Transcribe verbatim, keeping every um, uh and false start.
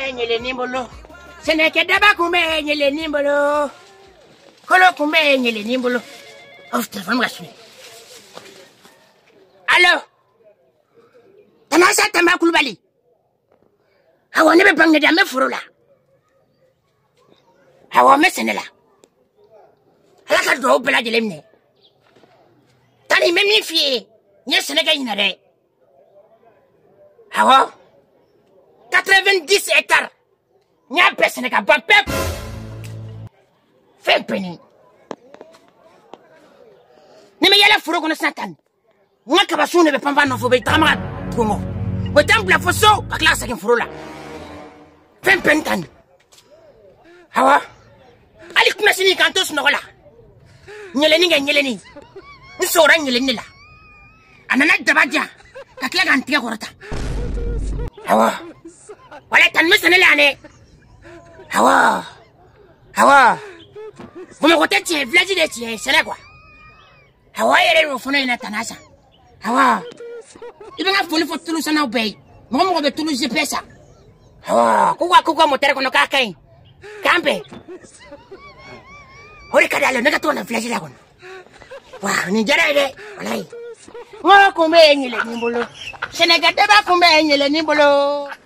nyele nimbolo. Seneke daba kumbe nyele nimbolo. Kolo kumbe nyele nimbolo. Oh, téléphone m'a sonné. Allô? Tanasa Tamba Koulibaly. Awa ne be bangne da me furo la. Awa me senela. Ala ka do bela de lemne. Tani me mi fie. Nye senega ina de. Awa quatre-vingt-dix hectares. Nya be senega ba pep. Fe peni. Ni me yala furo kono satan. Nga ka basu ne be pamba no fo be tama kongo. Bo tambla foso ka klasa ken furo la. Fe pentan. Awa ali kuma sini kanto snogola. Nyeleni nga nyeleni. Nsora nyeleni la. Anana dabaja. Kakla gantiya korata. Awa. Wala tan mesenela ne. Awa. Awa. Buma kote tie village de tie sele kwa. Awa yere ro fona ina tanasa. Awa. Ibanga foli fo tulu sana obey. Mo mo be tulu je pesa. Awa, kuwa kuwa motere kono kakai. Kampe. Hori kadalo nega to na village la kono. Wa ni jara ide. Walai. Ngo kumbe nyele nimbolo. Senega deba kumbe nyele nimbolo.